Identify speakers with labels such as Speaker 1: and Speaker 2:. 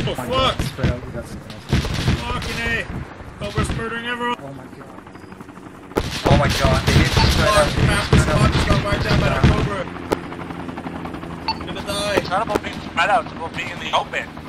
Speaker 1: Oh fuck!
Speaker 2: Spread out, we got something else.
Speaker 1: Fucking A! Cobra's murdering everyone!
Speaker 2: Oh my god.
Speaker 3: Oh my god, they didn't spread out.
Speaker 1: Fuck! Half the squad just got wiped out by that Cobra! I'm gonna die!
Speaker 4: It's not about being spread out, it's about being in the open.